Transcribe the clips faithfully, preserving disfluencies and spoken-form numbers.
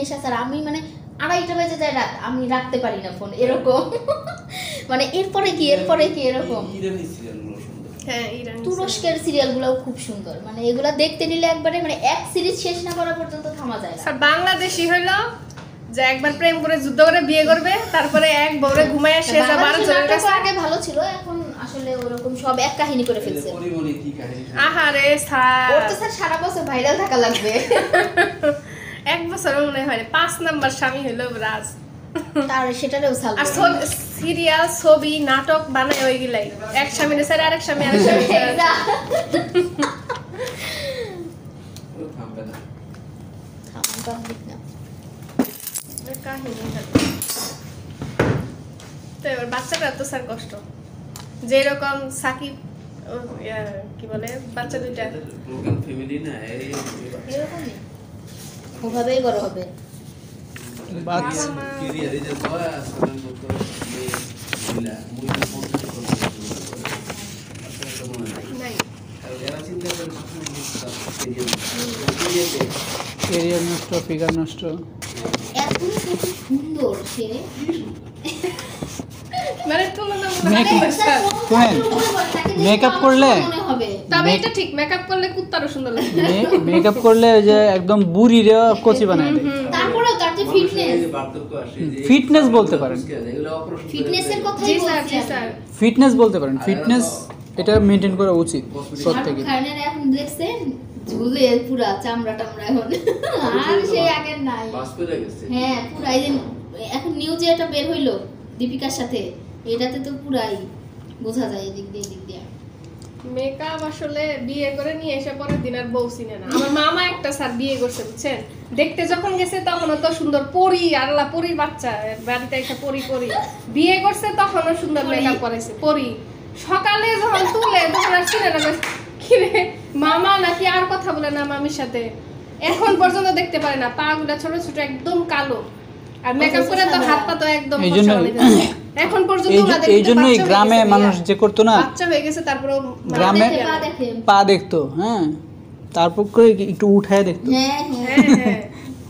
জিনিস আছে আর আমি মানে আড়াইটা বেজে যায় রাত আমি রাখতে পারি না ফোন এরকম মানে এরপরে কি এরপরে কি এরকম হ্যাঁ ইরানি তুরস্কের সিরিয়ালগুলোও খুব সুন্দর মানে এগুলা দেখতে নিলে একবারে মানে এক সিরিজ শেষ না করা পর্যন্ত থামা যায় না স্যার বাংলাদেশি হলো যে একবার প্রেম করে যুদ্ধ করে বিয়ে করবে তারপরে এক বউরে ঘুমায় সে যা বারো জনের কাছে আগে ভালো ছিল এখন আসলে ওরকম সব এক কাহিনী করে ফেলছে আহারে স্যার ওর তো স্যার সারা বছর ভাইরাল থাকা লাগবে এক বছর মনে হয় পাঁচ নাম্বার স্বামী হলো রাজ তার সেটারও সাল আর সিরিয়াল ছবি নাটক বানায় ওইগুলাই এক স্বামীর স্যার আরেক স্বামী আরেক স্বামী থামবে না থামবে না কাহিনী তো এবার বাচ্চাটা তো স্যার কষ্ট যেরকম সাকিব কি বলে বাচ্চা দুইটা ব্রোকেন ফ্যামিলি না এরকমই ওভাবেই বড় হবে বাচ্চা ক্যারিয়ার এই যে দয়া আসলে মতো মেয়েলা মুইলা পঞ্চাশ করতে আসলে তো মনে নাই আর এরা চিন্তা করে ক্যারিয়ার নষ্ট ফিগার নষ্ট এত সুন্দর সে মানে তুলনা মেকআপ করলে তবে এটা ঠিক মেকআপ করলে কুত্তারও সুন্দর লাগে মেকআপ করলে ওই যে একদম বুড়িরে কচি বানায় দেয় তারপরেও তার যে ফিটনেস ফিটনেস বলতে পারেন ফিটনেসের কথাই জি স্যার বলছি জি স্যার ফিটনেস বলতে পারেন ফিটনেস এটা মেইনটেইন করা উচিত প্রত্যেকই খানের এখন দেখছেন ঝুলে পুরা চামড়া টামড়া এখন আর সেই আগের নাই বাস করে গেছে হ্যাঁ পুরা এই যে এখন নিউজে এটা বের হইলো দীপিকার সাথে এটাতে তো পুরাই বোঝা যায় এদিক দিয়ে এদিক দিয়ে মেকআপ আসলে বিয়ে করে নিয়ে এসে পরের দিন আর বউ চিনে না আমার মামা একটা স্যার বিয়ে করছে বুঝছেন দেখতে যখন গেছে তখন তো সুন্দর পরি আল্লাহ পরির বাচ্চা বাড়িতে একটা পরি পরি বিয়ে করছে তখনও সুন্দর মেকআপ করেছে পরি সকালে যখন তুলে তখন আর চিনে না কিরে মামা নাকি আর কথা বলে না মামির সাথে এখন পর্যন্ত দেখতে পারে না পা গুলা ছোট ছোট একদম কালো আর মেকআপ করে তো হাত পা তো একদম ফর্সা হয়ে যাচ্ছে এখন পর্যন্ত ওনাদের এই জন্যই গ্রামে মানুষ যে করতো না বাচ্চা হয়ে গেছে তারপরে গ্রামে পা দেখতো হ্যাঁ তারপর করে একটু উঠায় দেখতো হ্যাঁ হ্যাঁ হ্যাঁ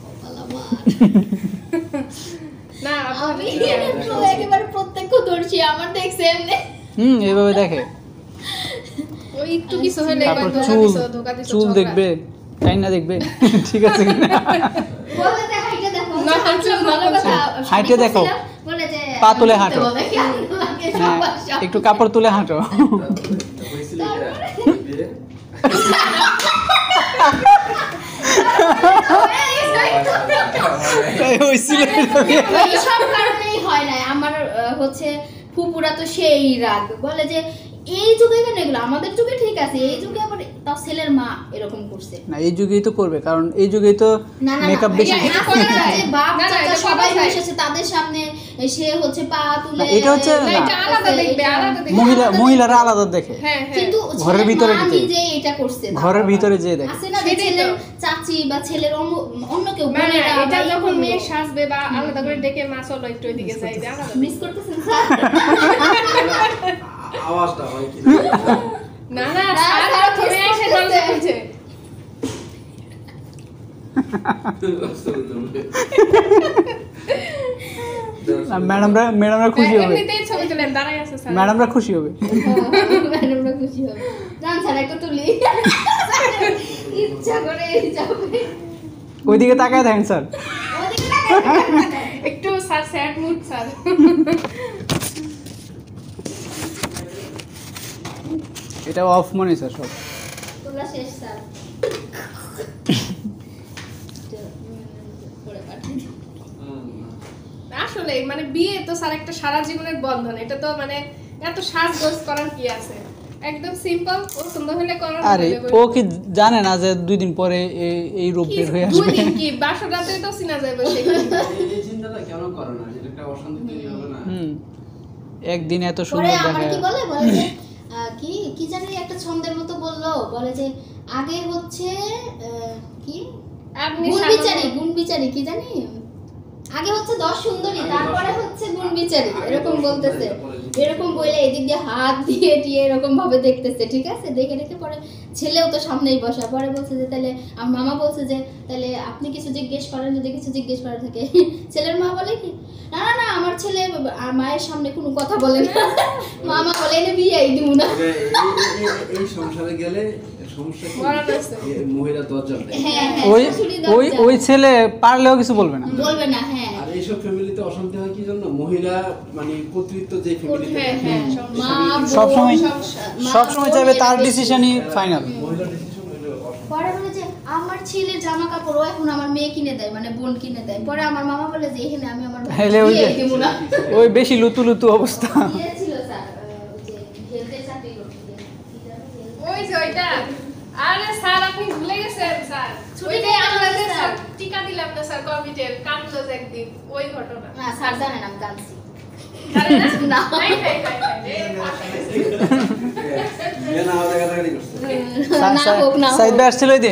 না আমি একটু একেবারে প্রত্যক্ষদর্শী আমার দেখছে এমনি হুম এইভাবে দেখে ওই একটু কিছু হলে তারপর ধোকা চুল দিছো ধোকা দিছো চুল দেখবে তাই না দেখবে ঠিক আছে কিনা বলে যে হাইটে দেখো না, চুল ভালো কথা হাইটে দেখো বলে যে পা তুলে হাঁটো বলে কি লাগে সমস্যা একটু কাপড় তুলে হাঁটো হইছিল এটা হইছিল এই সব কারণেই হয় না আমার হচ্ছে ফুপুরা তো সেই রাগ বলে যে এই যুগে কেন এগুলো আমাদের যুগে ঠিক আছে এই যুগে আবার তাও ছেলের মা এরকম করছে না এই যুগেই তো করবে কারণ এই যুগেই তো মেকআপ বেশি বাপ চাচা সবাই এসেছে তাদের সামনে সে হচ্ছে পা তুলে এটা হচ্ছে এটা আলাদা দেখবে আলাদা দেখবে মহিলা মহিলারা আলাদা দেখে হ্যাঁ হ্যাঁ কিন্তু ঘরের ভিতরে যে এটা করছে ঘরের ভিতরে যে দেখে আছে না ছেলের চাচি বা ছেলের অন্য কেউ মানে এটা যখন মেয়ে সাজবে বা আলাদা করে ডেকে মা চলো একটু ওইদিকে যাই আলাদা মিস করতেছেন স্যার আওয়াজটা হয় কি না না স্যার তুমি এসে দরজা খুলছে ম্যাডামরা ম্যাডামরা খুশি হবে এমনিতেই ছবি তুলেন দাঁড়াই আছে স্যার ম্যাডামরা খুশি হবে ম্যাডামরা খুশি হবে জান স্যার একটা তুলি ইচ্ছা করে যাবে ওইদিকে তাকায় দেখেন স্যার ওদিকে তাকায় একটু স্যার স্যাড মুড স্যার এটা অফ মনে স্যার সব তোলা শেষ স্যার পরে পাঠিয়ে আসলে মানে বিয়ে তো স্যার একটা সারা জীবনের বন্ধন এটা তো মানে এত সাজগোজ করার কি আছে একদম সিম্পল পছন্দ হলে করার আরে ও কি জানে না যে দুই দিন পরে এই রূপ বের হয়ে আসবে দুই দিন কি বাসর রাতে তো চিনা যাবে সেখানে এই চিন্তাটা কেন করে না যেটা একটা অশান্তি তৈরি হবে না হুম একদিন এত পরে সুন্দর আমার দেখা কি বলে বলে যে কি কি জানি একটা ছন্দের মতো বললো বলে যে আগে হচ্ছে কি গুণ বিচারি গুণ বিচারি কি জানি আগে হচ্ছে দশ সুন্দরী তারপরে হচ্ছে গুণ বিচারি এরকম বলতেছে এরকম বলে এদিক দিয়ে হাত দিয়ে দিয়ে এরকম ভাবে দেখতেছে ঠিক আছে দেখে দেখে পরে ছেলেও তো সামনেই বসা। পরে বলছে যে তাহলে আমার মামা বলছে যে তাহলে আপনি কিছু জিজ্ঞেস করেন, যদি কিছু জিজ্ঞেস করা থাকে। ছেলের মা বলে কি না না না আমার ছেলে মায়ের সামনে কোনো কথা বলে না। মামা বলে এনে বিয়ে দিব না। এই সংসারে গেলে সমস্যা কি মহিলা দরজা দেয়। হ্যাঁ ওই ওই ওই ছেলে পারলেও কিছু বলবে না বলবে না। হ্যাঁ আর এইসব ফ্যামিলিতে অশান্তি হয় কি জন্য, মহিলা মানে কর্তৃত্ব যে ফ্যামিলিতে হ্যাঁ হ্যাঁ মা সব সময় সব সময় চাইবে তার ডিসিশনই ফাইনাল। মহিলা ডিসিশন হলো অশান্তি। পরে বলে যে আমার ছেলের জামা কাপড় ও এখন আমার মেয়ে কিনে দেয়, মানে বোন কিনে দেয়। পরে আমার মামা বলে যে এখানে আমি আমার হেলে ওই যে বিয়ে দেব না। ওই বেশি লুতু লুতু অবস্থা। বিয়ে ছিল স্যার, ওই যে হেলথের চাকরি করতে। ওই যে ওইটা। আরে স্যার আপনি ভুলে গেছেন স্যার। ছুটি ওইটাই দিয়ে আমরা যে স্যার। স্যার টিকা দিলাম না স্যার কোভিডের, কাঁদলো যে একদিন ওই ঘটনা। না স্যার জানেন আমি কাঁদছি। জানেন না? না। হাই হাই হাই হাই রে পাশে। বিয়ে না হওয়া কাটাকাটি করছে। না হোক না সাইদ হোক। ভাই আসছিল ওই দিন?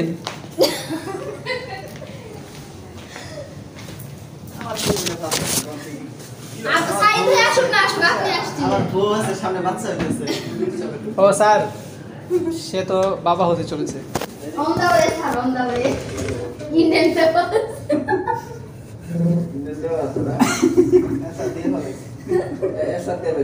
আচ্ছা সাইড হয়ে আসুন না, আসুন আপনি আসছেন। আমার বউ আছে সামনে, বাচ্চা হয়েছে। ও স্যার, সে তো বাবা হতে চলেছে। On the way sir, on the way. Indian paper. Indradev আছে না? আচ্ছা, দিয়ে হবে। এসা দেবে।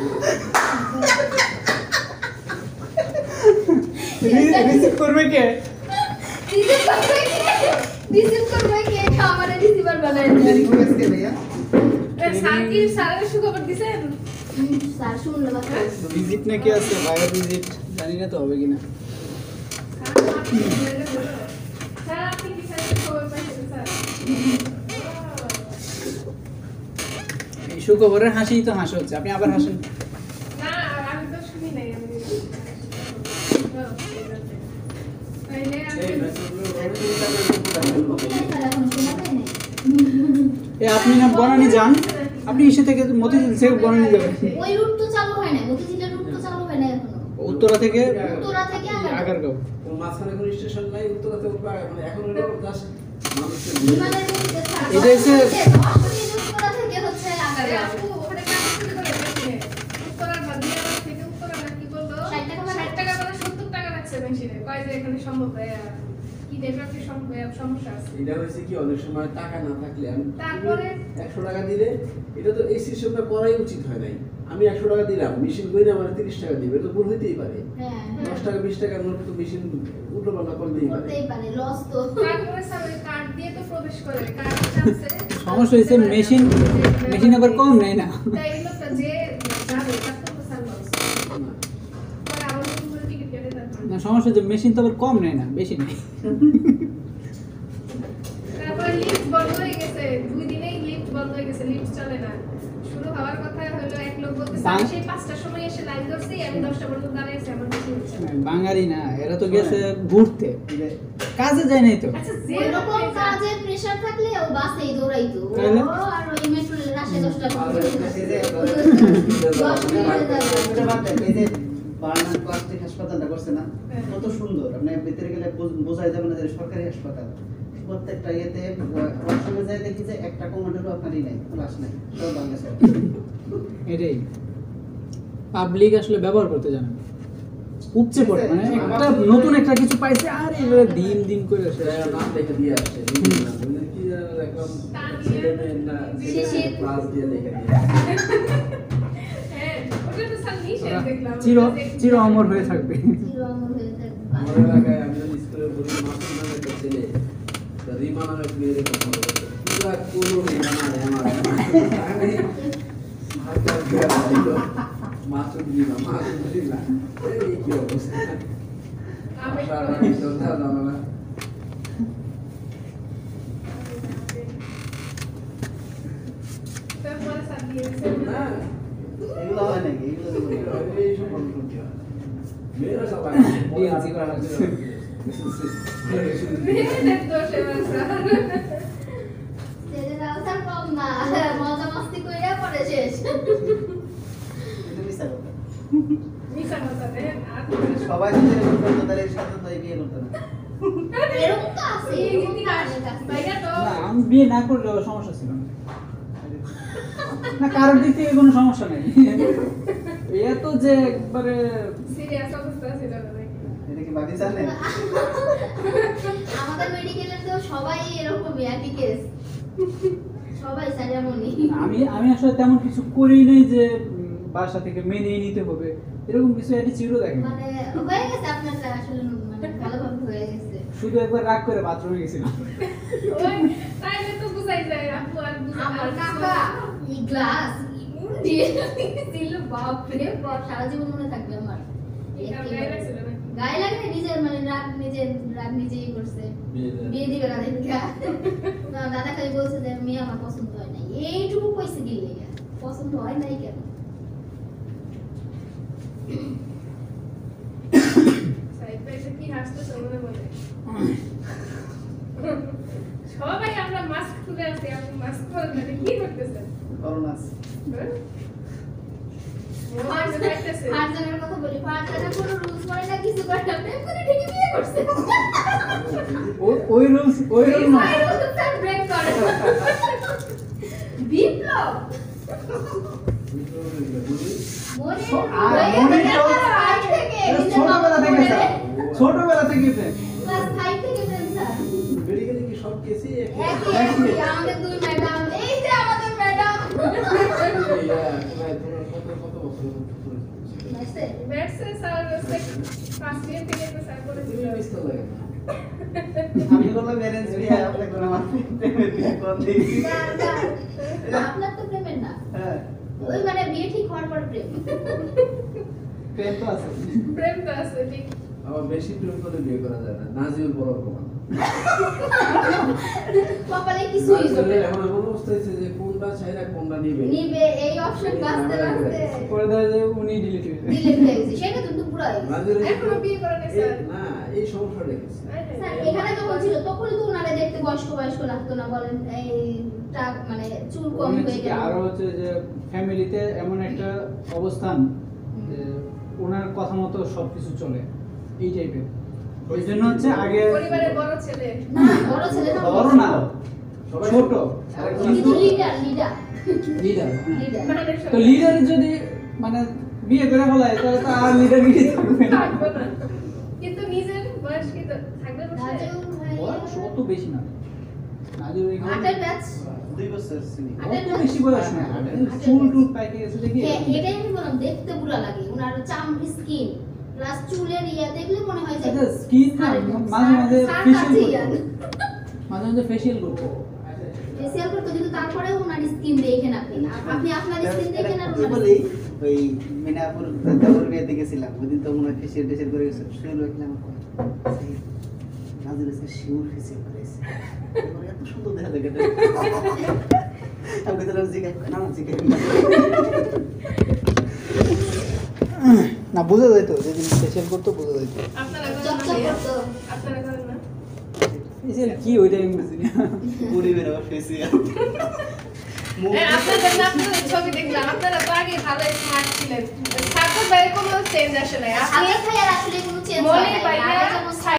রিসিভ করবে কে? রিসিভ করবে কে? রিসিভ করবে কে? আমারে রিসিভার বানায় দিলেন। রিকোয়েস্ট কে ভাইয়া? এ, স্যার কি স্যারের সুখবর দিছেন? স্যার শুনলে কথা। ভিজিট নাকি আছে, ভাইয়ের ভিজিট জানি না তো হবে কিনা। স্যার আপনি কি স্যারের খবর পাইছেন স্যার? এই সুখবরের হাসিই তো হাসি হচ্ছে, আপনি আবার হাসেন। না আমি তো শুনি নাই। আমি তাইলে আমি এই মেসেজগুলো স্যার এখন শোনা যায় না। এ আপনি না বনানি যান, আপনি এসে থেকে মতিঝিল থেকে বনানি যাবেন। ওই রুট তো চালু হয় না, মতিঝিলের রুট তো চালু হয় না এখনো। উত্তরা থেকে উত্তরা থেকে আগার আগারগাঁও। কোন মাঝখানে কোনো স্টেশন নাই, উত্তরাতে উঠবে, মানে এখন হলো জাস্ট মানুষের বিমানের রুট স্যার। এটা হচ্ছে- উত্তরা থেকে হচ্ছে আরে আগারগাঁও। আপু ওখানে কাজ শুরু করে দিয়েছে। উত্তরা বাদিয়াবাদ থেকে উত্তরা না কি বললো? ষাট টাকা ভাড়া? ষাট টাকা করে সত্তর টাকা রাখছে মেশিনে। কয় যে এখানে সম্ভব হয় আর কি নেটওয়ার্কের সমস্যা আছে। এটা হয়েছে কি অনেক সময় টাকা না থাকলে আমি তারপরে- একশো টাকা দিলে এটা তো এই সিস্টেমটা করাই উচিত হয় নাই। আমি একশো টাকা দিলাম, মেশিন করে আমার তিরিশ টাকা দিবে, এটা তো ভুল হইতেই পারে। হ্যাঁ দশ টাকা বিশ টাকার নোট তো মেশিন উল্টো পাল্টা করতেই পারে। করতেই পারে, লস তো। তারপরে স্যার ওই কার্ড দিয়ে তো প্রবেশ করে। কার্ড চাচ্ছে। সমস্যা হয়েছে মেশিন মেশিন আবার কম নেয় না। তাই এই লোকটা যে যাবে তার তো স্যার লস। না। পরে আবার নতুন করে টিকিট কেটে তারপরে না সমস্যা হচ্ছে মেশিন তো আবার কম নেয় না, বেশি নেয়। তারপরে লিফট বন্ধ হয়ে গেছে, দুই দিনেই লিফট বন্ধ হয়ে গেছে, লিফট চলে না। শুরু হওয়ার কথা হলো এক লোক বলতেছে আমি সেই পাঁচটার সময় এসে লাইন ধরছি, আমি দশটা পর্যন্ত দাঁড়িয়ে আছি, আমার বেশি হচ্ছে না। বাঙালি না, এরা তো গেছে ঘুরতে, কাজে যায় নাই তো। আচ্ছা যে এরকম কাজের প্রেসার থাকলে ও বাসেই দৌড়াইতো। তাহলে? ও আর ওই মেট্রো রেলের রাস্তায় দশটা আর পর্যন্ত। এই যে দশ মিনিটে যাবে। এটা বাদ দেন, এই যে বার্নার প্লাস্টিক হাসপাতালটা করছে না, হ্যাঁ। কত সুন্দর। আপনি ভিতরে গেলে বোঝ- বোঝাই যাবে না যে সরকারি হাসপাতাল। প্রত্যেকটা ইয়েতে ওয়াশরুমে যাই দেখি যে একটা কমোডেরও আপনারই নাই, ক্লাস নাই, সব বাংলাদেশে। এটাই পাবলিক আসলে ব্যবহার করতে জানে না, উপচে পড়ে, মানে একটা নতুন একটা কিছু পাইছে আর এবারে দিন দিন করে শেষ। এটা নাম লিখে দিয়ে আসছে, না বুঝলেন কি যেন একদম ছেলে মেয়ের না ছেলে ক্লাস দিয়ে লিখে দিয়ে হ্যাঁ ওটা তো স্যার নিষেধ দেখলাম। চির চির অমর হয়ে থাকবে। চির অমর হয়ে থাকবে। আমার এলাকায় আমি যখন স্কুলে পড়ি, মাসুম নামে একটা ছেলে, তা রিমা নামে এক মেয়ের কথা বলতো, পুরা কোনো রিমা না রে আমার, আমি হালকা হালকা দিল, মাসুম রিমা, মাসুম রিমা, এই কি অবস্থা। আমি সারা শ্রদ্ধা জানালা। তারপরে স্যার দিয়েছে না, এগুলো হয় নাকি? এগুলো দেবো না। এই সব বন্ধ করতে হয়। মেয়েরা সবাই ডিএনসি করা হচ্ছে। মেয়েদের দোষে স্যার। ছেলেরাও স্যার কম না, মজা মাস্তি কইরা পরে শেষ। এটা মিশা কথা। মিশা কথা দেন আর সবাই যদি এরকম করতো তাহলে এর সাথে তো এই বিয়ে করতো না। এরকম তো আছে, এই এরকম তো ইতিহাস আছে। ভাইয়া তো না আমি বিয়ে না করলেও সমস্যা ছিল না, না কারোর দিক থেকে কোনো সমস্যা নেই। এত যে একবারে সিরিয়াস অবস্থা ছিল না নাকি? এটা কি কি বাকি জানেন? আমাদের মেডিকেলে তো সবাই এরকমই একই কেস, সবাই সারিয়ামণি। আমি আমি আসলে তেমন কিছু করি নাই যে উম, বাসা থেকে মেনেই নিতে হবে এরকম কিছু অ্যাটিটিউডও দেখেন। মানে হয়ে গেছে আপনারটা আসলে মানে ভালোভাবে হয়ে গেছে। শুধু একবার রাগ করে বাথরুমে গেছিলাম। ওই তাইলে তো বুঝাই যায় আপু আর বুঝা- আমার কাকা এই গ্লাস দিয়ে দিল, বাপ রে বাপ, সারা জীবন মনে থাকবে আমার। এটা গায়ে লাগছিল নাকি? গায়ে লাগে না, নিজের মানে রাগ নিজের রাগ নিজেই করছে, বিয়ে দিবে না দেখা। না, দাদা খালি বলছে যে মেয়ে আমার পছন্দ হয় নাই, এইটুকু কইছে দিলে পছন্দ হয় নাই কেন। সাইড বাই সাইড কি হাসতেছে মনে মনে? সবাই আমরা মাস্ক খুলে আছি, আপনি মাস্ক পরেন না, কি করতেছেন? করোনা আছে। হ্যাঁ? মনে হয় যাইতেছে। ফারজানের কথা বলি, ফারজানা কোনো রুলস করে না, কিছু করে না, প্রেম করে ঠিকই বিয়ে করছে। ও- ওই রুলস ওই রুল না। ওই rules আর break করে না। বিপ্লব মনে ছো- আর মনে তো- five থেকে, এটা নিজের ছোটবেলা থেকে মনে স্যার, ছোটবেলা থেকে friend। class five থেকে friend স্যার। মেডিকেলে কি সব কেসই একই? একই একই, আমাদের দুই ম্যাডাম, এই যে আমাদের ম্যাডাম। ইয়া, তোমার তোমার কত কত বছর ধরে বুঝছে? ব্যাটসে স্যার ফার্স্ট ইয়ার থেকে তো স্যার করেছিল। মিস তো লাগে না। আমি বললাম ম্যারেজ বিয়ে, আপনি করে আমার প্রেমের বিয়ে করে দিয়েছি। কার, কার? আপনার তো প্রেমের না, হ্যাঁ। ওই মানে বিয়ে ঠিক হওয়ার পর প্রেম। প্রেম তো আছে। প্রেম তো আছে ঠিক। আবার বেশি প্রেম করে বিয়ে করা যায় না, নাজিউল বড় প্রমাণ। কপালে কিছুই আসলে জমে না। এখন এমন অবস্থা হয়েছে যে কোনটা চাইরা কোনটা নিবে। নিবে এই অপশন বাঁচতে বাঁচতে পরে দেখা যায় উনি ডিলিট হয়ে যায়। ডিলিট হয়ে গেছে, সেটা তো পুরো হয়ে গেছে। নাজিউল এখনো বিয়ে করে নাই এই- স্যার। না, এই সমস্যাটা গেছে। স্যার এখানে যখন ছিল তখনই তো ওনারা দেখতে বয়স্ক বয়স্ক লাগতো না, বলেন এই টাক মানে চুল কম উনি হয়ে হচ্ছে কি, গেল। আরো হচ্ছে যে ফ্যামিলিতে এমন একটা অবস্থান যে ওনার কথা মতো সবকিছু চলে এই টাইপের। ওই জন্য হচ্ছে আগে পরিবারের বড় ছেলে। না বড় ছেলে না, বড় না, সবাই ছোট। কিন্তু লিডার লিডার লিডার। লিডার। মানে তো লিডার যদি মানে বিয়ে করে ফেলায় তাহলে তো আর লিডারগিরি থাকবে না। থাকবে না। কিন্তু নিজের বয়স কি তো থাকবে না? রাজু ভাই বয়স অত বেশি না। নাজুর এখানে আটের ব্যাচ, দুই বছর চিনি। আটের অত বেশি বয়স না। চুল টুল পাইকে গেছে দেখি। হ্যাঁ, এটাই আমি বললাম, দেখতে পুরা লাগে ওনার চাম স্কিন প্লাস চুলের ইয়া দেখলে মনে হয় যে আচ্ছা স্কিন মাঝে মাঝে স্যার ফেশিয়াল কাছে করতে ইয়ান। মাঝে মাঝে ফেশিয়াল করতে ফেসিয়াল করতে, কিন্তু তারপরে ওনার স্কিন দেখেন আপনি, আর আপনি আপনার স্কিন দেখেন আর কি ওনার বলি, ওই মিনাপুর দাদার বিয়েতে গেছিলাম, ওইদিন তো মনে হয় ফেসিয়াল টেসিয়াল করে গেছে, শুয়ে রইলাম আমার সেই নাজির এসে শিউর ফেসিয়াল করেছে, বলে, এত সুন্দর দেখা দেখে আমি বললাম জিজ্ঞাসা না না জিজ্ঞাসা না বোঝা যাইতো যেদিন ফেসিয়াল করতো বোঝা যাইতো। আপনারা করেন না চকচক ভাইয়া? করতো। আপনারা করেন না? ফেশিয়াল কি ওইটা আমি বুঝি না। গরিবের আবার ফেসিয়াল হ্যাঁ, আপনাদের না আপনাদের ছবি দেখলাম, আপনারা তো আগে ভালো স্মার্ট ছিলেন। ছাত্র বাইরে কোনো চেঞ্জ আসে নাই। আপনি সাকিব ভাইয়ার আসলে কোনো চেঞ্জ মনে হয় নাই, পাইয়া আগে যেমন